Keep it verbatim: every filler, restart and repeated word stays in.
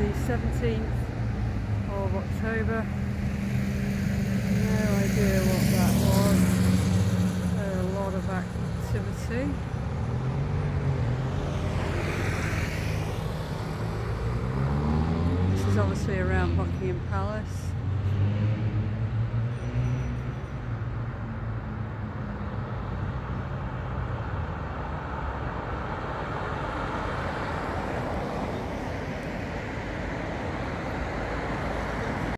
the seventeenth of October. No idea what that was. There's a lot of activity. This is obviously around Buckingham Palace.